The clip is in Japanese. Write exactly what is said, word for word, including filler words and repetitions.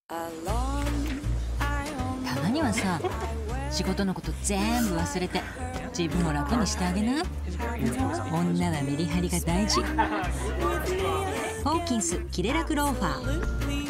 たまにはさ、仕事のこと全部忘れて自分を楽にしてあげな。女はメリハリが大事。ホーキンスキレラクローファー。